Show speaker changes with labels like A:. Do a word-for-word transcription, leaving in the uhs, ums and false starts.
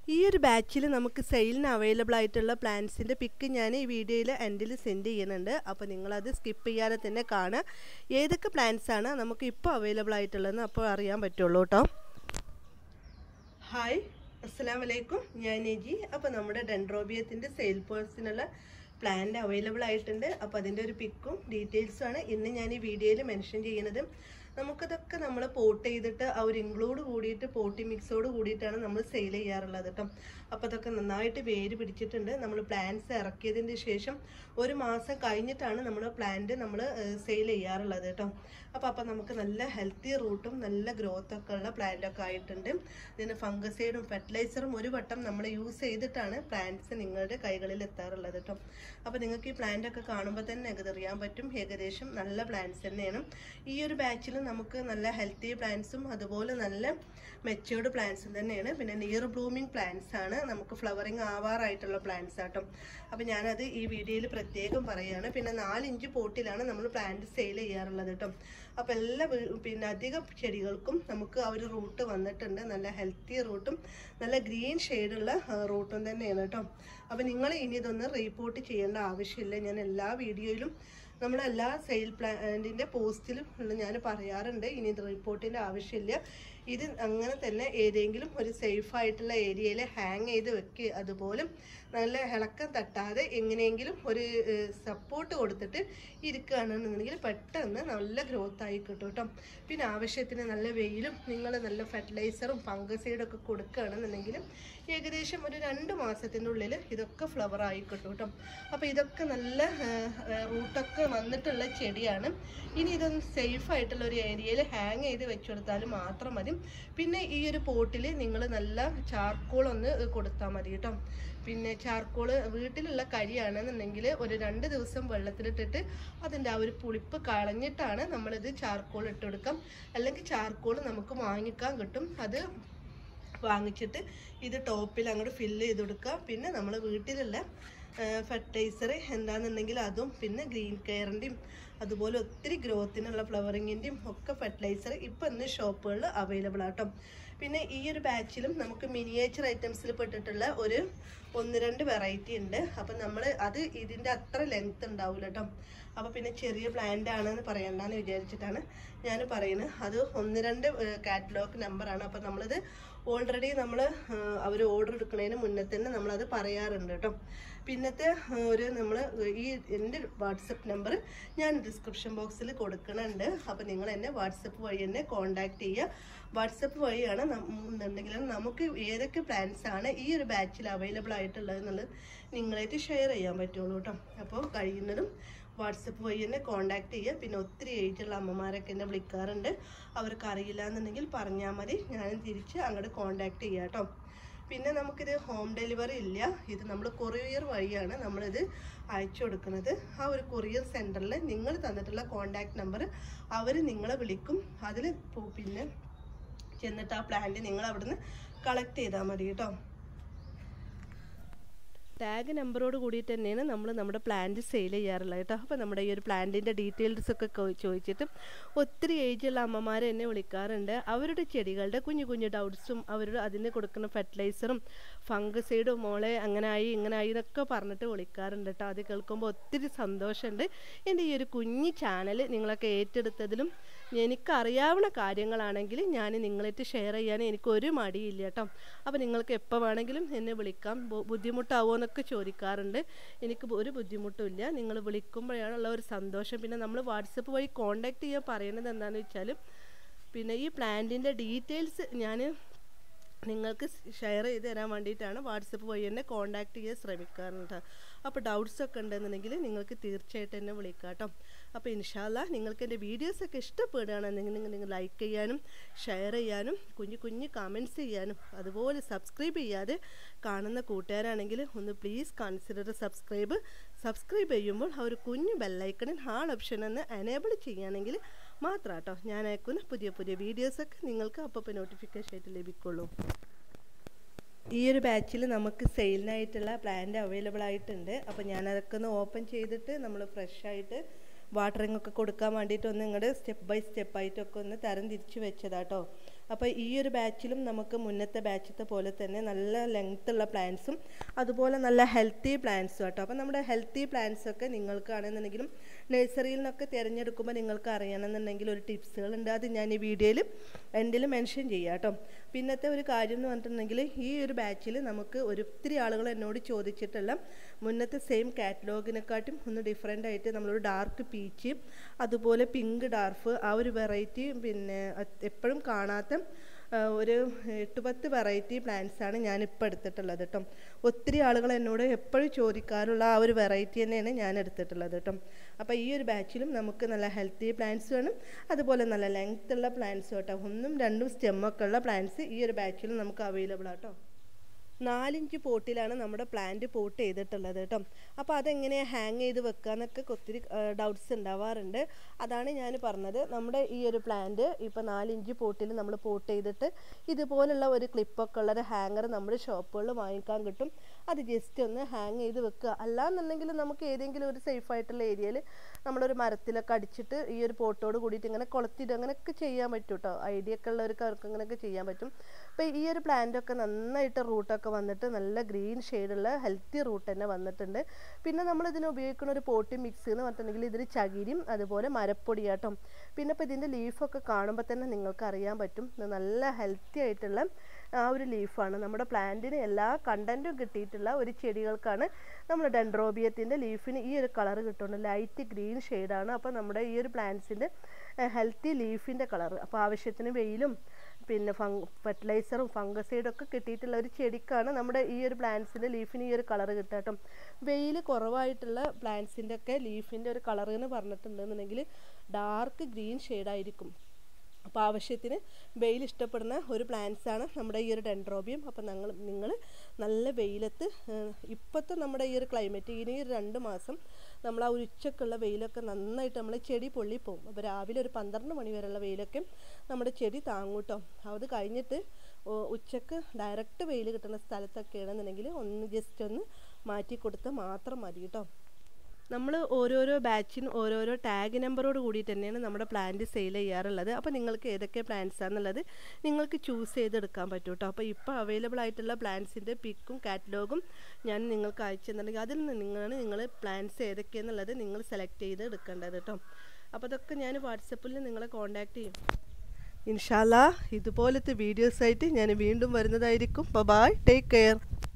A: ഈ ഒരു ബാച്ചിൽ നമുക്ക് സെയിലിന് അവൈലബിൾ ആയിട്ടുള്ള പ്ലാന്റ്സിൻ്റെ പിക്ക് ഞാൻ ഈ വീഡിയോയിൽ എൻഡിൽ സെൻഡ് ചെയ്യുന്നുണ്ട്. അപ്പോൾ നിങ്ങളത് സ്കിപ്പ് ചെയ്യാതെ തന്നെ കാണുക. ഏതൊക്കെ പ്ലാന്റ്സ് ആണ് നമുക്ക് ഇപ്പോൾ അവൈലബിൾ ആയിട്ടുള്ളതെന്ന് അപ്പോൾ അറിയാൻ പറ്റുള്ളൂ കേട്ടോ. ഹായ്, അസ്സലാമു അലൈക്കും. ഞാൻ നെജി. അപ്പോൾ നമ്മുടെ ഡെൻഡ്രോബിയത്തിൻ്റെ സെയിൽ പേഴ്സിനുള്ള പ്ലാന്റ് അവൈലബിൾ ആയിട്ടുണ്ട്. അപ്പോൾ അതിൻ്റെ ഒരു പിക്കും ഡീറ്റെയിൽസുമാണ് ഇന്ന് ഞാൻ ഈ വീഡിയോയിൽ മെൻഷൻ ചെയ്യുന്നത്. നമുക്കതൊക്കെ നമ്മൾ പോട്ട് ചെയ്തിട്ട് ആ ഒരു ഇൻക്ലൂഡ് കൂടിയിട്ട് പോട്ടി മിക്സോട് കൂടിയിട്ടാണ് നമ്മൾ സെയിൽ ചെയ്യാറുള്ളത് കേട്ടോ. അപ്പോൾ അതൊക്കെ നന്നായിട്ട് വേര് പിടിച്ചിട്ടുണ്ട്. നമ്മൾ പ്ലാന്റ്സ് ഇറക്കിയതിൻ്റെ ശേഷം ഒരു മാസം കഴിഞ്ഞിട്ടാണ് നമ്മൾ പ്ലാന്റ് നമ്മൾ സെയിൽ ചെയ്യാറുള്ളത് കേട്ടോ. അപ്പോൾ അപ്പോൾ നമുക്ക് നല്ല ഹെൽത്തി റൂട്ടും നല്ല ഗ്രോത്തൊക്കെ ഉള്ള പ്ലാന്റൊക്കെ ആയിട്ടുണ്ട്. ഇതിന് ഫംഗസൈഡും ഫെർട്ടിലൈസറും ഒരു വട്ടം നമ്മൾ യൂസ് ചെയ്തിട്ടാണ് പ്ലാന്റ്സ് നിങ്ങളുടെ കൈകളിൽ എത്താറുള്ളത് കേട്ടോ. അപ്പോൾ നിങ്ങൾക്ക് ഈ പ്ലാന്റൊക്കെ കാണുമ്പോൾ തന്നെ അറിയാൻ പറ്റും ഏകദേശം നല്ല പ്ലാന്റ്സ് തന്നെയാണ്. ഈ ഒരു ബാച്ചിൽ നമുക്ക് നല്ല ഹെൽത്തി പ്ലാന്റ്സും അതുപോലെ നല്ല മെച്യൂർഡ് പ്ലാന്റ്സും തന്നെയാണ്. പിന്നെ നിയർ ബ്ലൂമിങ് പ്ലാന്റ്സ് ആണ്, നമുക്ക് ഫ്ലവറിങ് ആവാറായിട്ടുള്ള പ്ലാന്റ്സ് ആട്ടോ. അപ്പം ഞാനത് ഈ വീഡിയോയിൽ പ്രത്യേകം പറയുകയാണ്. പിന്നെ നാലിഞ്ച് പോട്ടിലാണ് നമ്മൾ പ്ലാന്റ് സെയിൽ ചെയ്യാറുള്ളത് കേട്ടോ. അപ്പോൾ എല്ലാ പിന്നെ അധികം ചെടികൾക്കും നമുക്ക് ആ ഒരു റൂട്ട് വന്നിട്ടുണ്ട്. നല്ല ഹെൽത്തി റൂട്ടും നല്ല ഗ്രീൻ ഷെയ്ഡുള്ള റൂട്ടും തന്നെയാണ് കേട്ടോ. അപ്പോൾ നിങ്ങൾ ഇനി ഇതൊന്ന് റീപോർട്ട് ചെയ്യേണ്ട ആവശ്യമില്ല. ഞാൻ എല്ലാ വീഡിയോയിലും നമ്മളെല്ലാ സെയിൽ പ്ലാന്റിൻ്റെ പോസ്റ്റിലും ഞാൻ പറയാറുണ്ട്, ഇനി ഇത് റിപ്പോർട്ടിൻ്റെ ആവശ്യമില്ല. ഇത് അങ്ങനെ തന്നെ ഏതെങ്കിലും ഒരു സേഫ് ആയിട്ടുള്ള ഏരിയയിൽ ഹാങ് ചെയ്ത് വെക്കുക. അതുപോലെ നല്ല ഇളക്കം തട്ടാതെ എങ്ങനെയെങ്കിലും ഒരു സപ്പോർട്ട് കൊടുത്തിട്ട് ഇരിക്കുകയാണെന്നുണ്ടെങ്കിൽ പെട്ടെന്ന് നല്ല ഗ്രോത്ത് ആയി കിട്ടും കേട്ടോ. പിന്നെ ആവശ്യത്തിന് നല്ല വെയിലും നിങ്ങൾ നല്ല ഫെർട്ടിലൈസറും ഫംഗസൈഡും ഒക്കെ കൊടുക്കുകയാണെന്നുണ്ടെങ്കിൽ ഏകദേശം ഒരു രണ്ട് മാസത്തിൻ്റെ ഉള്ളിൽ ഇതൊക്കെ ഫ്ലവർ ആയി കിട്ടും കേട്ടോ. അപ്പോൾ ഇതൊക്കെ നല്ല റൂട്ടൊക്കെ വന്നിട്ടുള്ള ചെടിയാണ്. ഇനി ഇതൊന്ന് സേഫ് ആയിട്ടുള്ള ഒരു ഏരിയയിൽ ഹാങ് ചെയ്ത് വെച്ചു കൊടുത്താൽ മാത്രം മതി. പിന്നെ ഈ ഒരു പോട്ടിൽ നിങ്ങൾ നല്ല ചാർക്കോൾ ഒന്ന് കൊടുത്താൽ മതി കേട്ടോ. പിന്നെ ചാർക്കോള് വീട്ടിലുള്ള കരിയാണെന്നുണ്ടെങ്കിൽ ഒരു രണ്ട് ദിവസം വെള്ളത്തിലിട്ടിട്ട് അതിൻ്റെ ആ ഒരു പുളിപ്പ് കളഞ്ഞിട്ടാണ് നമ്മളിത് ചാർക്കോൾ ഇട്ട് കൊടുക്കാം. അല്ലെങ്കിൽ ചാർക്കോൾ നമുക്ക് വാങ്ങിക്കാൻ കിട്ടും. അത് വാങ്ങിച്ചിട്ട് ഇത് ടോപ്പിൽ അങ്ങോട്ട് ഫില്ല് ചെയ്ത് കൊടുക്കുക. പിന്നെ നമ്മൾ വീട്ടിലുള്ള ഫെർട്ടിലൈസർ എന്താണെന്നുണ്ടെങ്കിൽ അതും പിന്നെ ഗ്രീൻ കെയറിൻ്റെയും അതുപോലെ ഒത്തിരി ഗ്രോത്തിനുള്ള ഫ്ലവറിങ്ങിൻ്റെയും ഒക്കെ ഫെർട്ടിലൈസർ ഇപ്പം ഇന്ന് ഷോപ്പുകളിൽ അവൈലബിൾ ആട്ടോ. പിന്നെ ഈ ഒരു ബാച്ചിലും നമുക്ക് മിനിയേച്ചർ ഐറ്റംസിൽ പെട്ടിട്ടുള്ള ഒരു ഒന്ന് രണ്ട് വെറൈറ്റി ഉണ്ട്. അപ്പം നമ്മൾ അത് ഇതിൻ്റെ അത്ര ലെങ്ത് ഉണ്ടാവില്ല കേട്ടോ. അപ്പോൾ പിന്നെ ചെറിയ പ്ലാന്റ് ആണെന്ന് പറയണ്ടെന്ന് വിചാരിച്ചിട്ടാണ് ഞാൻ പറയുന്നത്. അത് ഒന്ന് രണ്ട് കാറ്റലോഗ് നമ്പറാണ്. അപ്പം നമ്മളിത് ഓൾറെഡി നമ്മൾ അവർ ഓർഡർ എടുക്കുന്നതിന് മുന്നേ തന്നെ നമ്മളത് പറയാറുണ്ട് കേട്ടോ. പിന്നത്തെ ഒരു നമ്മൾ ഈ എൻ്റെ വാട്സപ്പ് നമ്പർ ഞാൻ ഡിസ്ക്രിപ്ഷൻ ബോക്സിൽ കൊടുക്കുന്നുണ്ട്. അപ്പോൾ നിങ്ങൾ എന്നെ വാട്സപ്പ് വഴി തന്നെ കോൺടാക്റ്റ് ചെയ്യുക. വാട്സപ്പ് വഴിയാണ് എന്നുണ്ടെങ്കിൽ നമുക്ക് ഏതൊക്കെ പ്ലാൻസ് ആണ് ഈ ഒരു ബാച്ചിൽ അവൈലബിൾ ആയിട്ടുള്ളത് എന്നുള്ളത് നിങ്ങളായിട്ട് ഷെയർ ചെയ്യാൻ പറ്റുള്ളൂ കേട്ടോ. അപ്പോൾ കഴിയുന്നതും വാട്സപ്പ് വഴി തന്നെ കോൺടാക്ട് ചെയ്യുക. പിന്നെ ഒത്തിരി ഏജുള്ള അമ്മമാരൊക്കെ എന്നെ വിളിക്കാറുണ്ട്. അവർക്ക് അറിയില്ല എന്നുണ്ടെങ്കിൽ പറഞ്ഞാൽ മതി, ഞാനും തിരിച്ച് അങ്ങോട്ട് കോൺടാക്ട് ചെയ്യാം കേട്ടോ. പിന്നെ നമുക്കിത് ഹോം ഡെലിവറി ഇല്ല, ഇത് നമ്മൾ കൊറിയർ വഴിയാണ് നമ്മളിത് അയച്ചു കൊടുക്കുന്നത്. ആ ഒരു കൊറിയർ സെൻറ്ററിൽ നിങ്ങൾ തന്നിട്ടുള്ള കോൺടാക്ട് നമ്പർ അവർ നിങ്ങളെ വിളിക്കും. അതിൽ പിന്നെ ചെന്നിട്ട് ആ പ്ലാന്റ് നിങ്ങൾ അവിടുന്ന് കളക്ട് ചെയ്താൽ മതി കേട്ടോ. ടാഗ് നമ്പറോട് കൂടിയിട്ട് തന്നെയാണ് നമ്മൾ നമ്മുടെ പ്ലാന്റ് സെയിൽ ചെയ്യാറുള്ളത് കേട്ടോ. അപ്പോൾ നമ്മുടെ ഈ ഒരു പ്ലാന്റിൻ്റെ ഡീറ്റെയിൽസ് ഒക്കെ ചോദിച്ചിട്ട് ഒത്തിരി ഏജുള്ള അമ്മമാർ എന്നെ വിളിക്കാറുണ്ട്. അവരുടെ ചെടികളുടെ കുഞ്ഞു കുഞ്ഞു ഡൗട്ട്സും അവരുടെ അതിന് കൊടുക്കുന്ന ഫെർട്ടിലൈസറും ഫംഗസൈഡും മോളെ അങ്ങനെ ആയി ഇങ്ങനെ ആയി എന്നൊക്കെ പറഞ്ഞിട്ട് വിളിക്കാറുണ്ട് കേട്ടോ. അത് കേൾക്കുമ്പോൾ ഒത്തിരി സന്തോഷമുണ്ട്. എൻ്റെ ഈ ഒരു കുഞ്ഞു ചാനൽ നിങ്ങളൊക്കെ ഏറ്റെടുത്തതിലും എനിക്കറിയാവുന്ന കാര്യങ്ങളാണെങ്കിൽ ഞാൻ നിങ്ങളായിട്ട് ഷെയർ ചെയ്യാൻ എനിക്കൊരു മടിയില്ല കേട്ടോ. അപ്പോൾ നിങ്ങൾക്ക് എപ്പോൾ വേണമെങ്കിലും എന്നെ വിളിക്കാം. ബുദ്ധിമുട്ടാവുമോ എന്നൊക്കെ ചോദിക്കാറുണ്ട്. എനിക്ക് ഒരു ബുദ്ധിമുട്ടുമില്ല. നിങ്ങൾ വിളിക്കുമ്പോഴാണുള്ള ഒരു സന്തോഷം. പിന്നെ നമ്മൾ വാട്സപ്പ് വഴി കോൺടാക്ട് ചെയ്യാൻ പറയുന്നത് എന്താണെന്ന് വെച്ചാൽ പിന്നെ ഈ പ്ലാന്റിൻ്റെ ഡീറ്റെയിൽസ് ഞാൻ നിങ്ങൾക്ക് ഷെയർ ചെയ്ത് തരാൻ വേണ്ടിയിട്ടാണ് വാട്സപ്പ് വഴി തന്നെ കോൺടാക്ട് ചെയ്യാൻ ശ്രമിക്കാറുണ്ട്. അപ്പോൾ ഡൗട്ട്സൊക്കെ ഉണ്ടെന്നുണ്ടെങ്കിൽ നിങ്ങൾക്ക് തീർച്ചയായിട്ടും എന്നെ വിളിക്കാം കേട്ടോ. അപ്പോൾ ഇൻഷാ അല്ലാഹ് നിങ്ങൾക്ക് എൻ്റെ വീഡിയോസൊക്കെ ഇഷ്ടപ്പെടുകയാണെന്നുണ്ടെങ്കിൽ നിങ്ങൾ നിങ്ങൾ ലൈക്ക് ചെയ്യാനും ഷെയർ ചെയ്യാനും കുഞ്ഞു കുഞ്ഞു കമൻറ്റ്സ് ചെയ്യാനും അതുപോലെ സബ്സ്ക്രൈബ് ചെയ്യാതെ കാണുന്ന കൂട്ടുകാരാണെങ്കിൽ ഒന്ന് പ്ലീസ് കൺസിഡർ സബ്സ്ക്രൈബ് സബ്സ്ക്രൈബ് ചെയ്യുമ്പോൾ ആ ഒരു കുഞ്ഞു ബെല്ലൈക്കണിൽ ഹാൾ ഓപ്ഷൻ ഒന്ന് എനേബിൾ ചെയ്യുകയാണെങ്കിൽ മാത്രം കേട്ടോ ഞാൻ അയക്കുന്ന പുതിയ പുതിയ വീഡിയോസൊക്കെ നിങ്ങൾക്ക് അപ്പോൾ നോട്ടിഫിക്കേഷൻ ആയിട്ട് ലഭിക്കുള്ളൂ. ഈ ഒരു ബാച്ചിൽ നമുക്ക് സെയിലിനായിട്ടുള്ള പ്ലാന്റ് അവൈലബിൾ ആയിട്ടുണ്ട്. അപ്പോൾ ഞാനതൊക്കെ ഒന്ന് ഓപ്പൺ ചെയ്തിട്ട് നമ്മൾ ഫ്രഷായിട്ട് വാട്ടറിങ് ഒക്കെ കൊടുക്കാൻ വേണ്ടിയിട്ട് ഒന്ന് ഇങ്ങോട്ട് സ്റ്റെപ്പ് ബൈ സ്റ്റെപ്പായിട്ടൊക്കെ ഒന്ന് തരം തിരിച്ച് വെച്ചതാട്ടോ. അപ്പോൾ ഈ ഒരു ബാച്ചിലും നമുക്ക് മുന്നത്തെ ബാച്ചത്തെ പോലെ തന്നെ നല്ല ലെങ്ത് ഉള്ള പ്ലാന്റ്സും അതുപോലെ നല്ല ഹെൽത്തി പ്ലാന്റ്സും കേട്ടോ. അപ്പോൾ നമ്മുടെ ഹെൽത്തി പ്ലാന്റ്സൊക്കെ നിങ്ങൾക്കാണെന്നുണ്ടെങ്കിലും നഴ്സറിയിൽ നിന്നൊക്കെ തിരഞ്ഞെടുക്കുമ്പോൾ നിങ്ങൾക്ക് അറിയണമെന്നുണ്ടെങ്കിൽ ഒരു ടിപ്സുകളുണ്ട്, അത് ഞാൻ ഈ വീഡിയോയിൽ എൻ്റെ മെൻഷൻ ചെയ്യാം കേട്ടോ. പിന്നത്തെ ഒരു കാര്യം എന്ന് പറഞ്ഞിട്ടുണ്ടെങ്കിൽ ഈ ഒരു ബാച്ചിൽ നമുക്ക് ഒത്തിരി ആളുകൾ എന്നോട് ചോദിച്ചിട്ടുള്ള മുന്നത്തെ സെയിം കാറ്റലോഗിനെക്കാട്ടും ഒന്ന് ഡിഫറെൻ്റ് ആയിട്ട് നമ്മളൊരു ഡാർക്ക് പീച്ച് അതുപോലെ പിങ്ക് ഡാർഫ് ആ ഒരു വെറൈറ്റി പിന്നെ എപ്പോഴും കാണാത്ത ഒരു എട്ട് പത്ത് വെറൈറ്റി പ്ലാന്റ്സാണ് ഞാനിപ്പോൾ എടുത്തിട്ടുള്ളത് കേട്ടോ. ഒത്തിരി ആളുകൾ എന്നോട് എപ്പോഴും ചോദിക്കാറുള്ള ആ ഒരു വെറൈറ്റി തന്നെയാണ് ഞാൻ എടുത്തിട്ടുള്ളത് കേട്ടോ. അപ്പോൾ ഈ ഒരു ബാച്ചിലും നമുക്ക് നല്ല ഹെൽത്തി പ്ലാന്റ്സ് വേണം, അതുപോലെ നല്ല ലെങ്ത് ഉള്ള പ്ലാന്റ്സ് കേട്ടോ. ഒന്നും രണ്ടും സ്റ്റെമ്മൊക്കെ ഉള്ള പ്ലാന്റ്സ് ഈ ഒരു ബാച്ചിലും നമുക്ക് അവൈലബിൾ ആട്ടോ. നാലിഞ്ച് പോട്ടിലാണ് നമ്മുടെ പ്ലാന്റ് പോട്ട് ചെയ്തിട്ടുള്ളത് കേട്ടോ. അപ്പോൾ അതെങ്ങനെയാണ് ഹാങ് ചെയ്ത് വെക്കുക എന്നൊക്കെ ഒത്തിരി ഡൗട്ട്സ് ഉണ്ടാവാറുണ്ട്. അതാണ് ഞാൻ പറഞ്ഞത്, നമ്മുടെ ഈ ഒരു പ്ലാന്റ് ഇപ്പോൾ നാലിഞ്ച് പോട്ടിൽ നമ്മൾ പോട്ട് ചെയ്തിട്ട് ഇതുപോലുള്ള ഒരു ക്ലിപ്പൊക്കെ ഉള്ളൊരു ഹാങ്ങർ നമ്മുടെ ഷോപ്പുകളിൽ വാങ്ങിക്കാൻ കിട്ടും. അത് ജസ്റ്റ് ഒന്ന് ഹാങ് ചെയ്ത് വെക്കുക. അല്ലാന്നുണ്ടെങ്കിൽ നമുക്ക് ഏതെങ്കിലും ഒരു സേഫ് ആയിട്ടുള്ള ഏരിയയിൽ നമ്മളൊരു മരത്തിലൊക്കെ അടിച്ചിട്ട് ഈ ഒരു പോട്ടോട് കൂടിയിട്ട് ഇങ്ങനെ കൊളുത്തിട്ട് അങ്ങനെയൊക്കെ ചെയ്യാൻ പറ്റും കേട്ടോ. ഐഡിയ ഒക്കെ ഉള്ളവർക്ക് അവർക്ക് അങ്ങനെയൊക്കെ ചെയ്യാൻ പറ്റും. അപ്പോൾ ഈ ഒരു പ്ലാന്റൊക്കെ നന്നായിട്ട് റൂട്ടൊക്കെ വന്നിട്ട് നല്ല ഗ്രീൻ ഷെയ്ഡുള്ള ഹെൽത്തി റൂട്ട് തന്നെ വന്നിട്ടുണ്ട്. പിന്നെ നമ്മൾ ഇതിന് ഉപയോഗിക്കുന്ന ഒരു പോട്ടി മിക്സ് എന്ന് പറഞ്ഞിട്ടുണ്ടെങ്കിൽ ഇതിൽ ചകിരിയും അതുപോലെ മരപ്പൊടിയാട്ടോ. പിന്നെ ഇപ്പോൾ ഇതിൻ്റെ ലീഫൊക്കെ കാണുമ്പോൾ തന്നെ നിങ്ങൾക്ക് അറിയാൻ പറ്റും നല്ല ഹെൽത്തി ആയിട്ടുള്ള ആ ഒരു ലീഫാണ്. നമ്മുടെ പ്ലാന്റിന് എല്ലാ കണ്ടൻറ്റും കിട്ടിയിട്ടുള്ള ഒരു ചെടികൾക്കാണ് നമ്മൾ ഡെൻഡ്രോബിയത്തിൻ്റെ ലീഫിന് ഈ ഒരു കളർ കിട്ടുന്നത്, ലൈറ്റ് ഗ്രീൻ ഷെയ്ഡാണ്. അപ്പോൾ നമ്മുടെ ഈ ഒരു പ്ലാന്റ്സിൻ്റെ ഹെൽത്തി ലീഫിൻ്റെ കളർ, അപ്പോൾ ആവശ്യത്തിന് വെയിലും പിന്നെ ഫങ് ഫെർട്ടിലൈസറും ഫംഗസൈഡും ഒക്കെ കിട്ടിയിട്ടുള്ള ഒരു ചെടിക്കാണ് നമ്മുടെ ഈ ഒരു പ്ലാന്റ്സിൻ്റെ ലീഫിന് ഈ ഒരു കളർ കിട്ടുക കേട്ടോ. വെയിൽ കുറവായിട്ടുള്ള പ്ലാന്റ്സിൻ്റെ ഒക്കെ ലീഫിൻ്റെ ഒരു കളർ എന്ന് പറഞ്ഞിട്ടുണ്ടെന്നുണ്ടെങ്കിൽ ഡാർക്ക് ഗ്രീൻ ഷെയ്ഡായിരിക്കും. അപ്പോൾ ആവശ്യത്തിന് വെയിൽ ഇഷ്ടപ്പെടുന്ന ഒരു പ്ലാന്റ്സാണ് നമ്മുടെ ഈ ഒരു ഡെൻഡ്രോബിയം. അപ്പോൾ ഞങ്ങൾ നിങ്ങൾ നല്ല വെയിലത്ത് ഇപ്പോഴത്തെ നമ്മുടെ ഈ ഒരു ക്ലൈമറ്റ് ഇനി ഒരു രണ്ട് മാസം നമ്മൾ ആ ഒരു ഉച്ചക്കുള്ള വെയിലൊക്കെ നന്നായിട്ട് നമ്മൾ ചെടി പൊള്ളിപ്പോവും. അപ്പോൾ രാവിലെ ഒരു പന്ത്രണ്ട് മണി വരെയുള്ള വെയിലൊക്കെ നമ്മുടെ ചെടി താങ്ങൂട്ടോ. അത് കഴിഞ്ഞിട്ട് ഉച്ചക്ക് ഡയറക്റ്റ് വെയിൽ കിട്ടുന്ന സ്ഥലത്തൊക്കെ ആണെന്നുണ്ടെങ്കിൽ ഒന്ന് ജസ്റ്റ് ഒന്ന് മാറ്റി കൊടുത്താൽ മാത്രം മതി കേട്ടോ. നമ്മൾ ഓരോരോ ബാച്ചിനും ഓരോരോ ടാഗ് നമ്പറോട് കൂടിയിട്ട് തന്നെയാണ് നമ്മുടെ പ്ലാന്റ് സെയിൽ ചെയ്യാറുള്ളത്. അപ്പോൾ നിങ്ങൾക്ക് ഏതൊക്കെ പ്ലാന്റ്സ് ആണെന്നുള്ളത് നിങ്ങൾക്ക് ചൂസ് ചെയ്തെടുക്കാൻ പറ്റും കേട്ടോ. അപ്പോൾ ഇപ്പോൾ അവൈലബിൾ ആയിട്ടുള്ള പ്ലാന്റ്സിൻ്റെ പിക്കും കാറ്റലോഗും ഞാൻ നിങ്ങൾക്ക് അയച്ചു തന്നിട്ടുണ്ടെങ്കിൽ അതിൽ നിന്ന് നിങ്ങളാണ് നിങ്ങൾ പ്ലാന്റ്സ് ഏതൊക്കെയാണെന്നുള്ളത് നിങ്ങൾ സെലക്ട് ചെയ്ത് എടുക്കേണ്ടത് കേട്ടോ. അപ്പോൾ അതൊക്കെ ഞാൻ വാട്സപ്പിൽ നിങ്ങളെ കോൺടാക്റ്റ് ചെയ്യും. ഇൻഷാ അല്ലാഹ് ഇതുപോലത്തെ വീഡിയോസായിട്ട് ഞാൻ വീണ്ടും വരുന്നതായിരിക്കും. Bye, take care.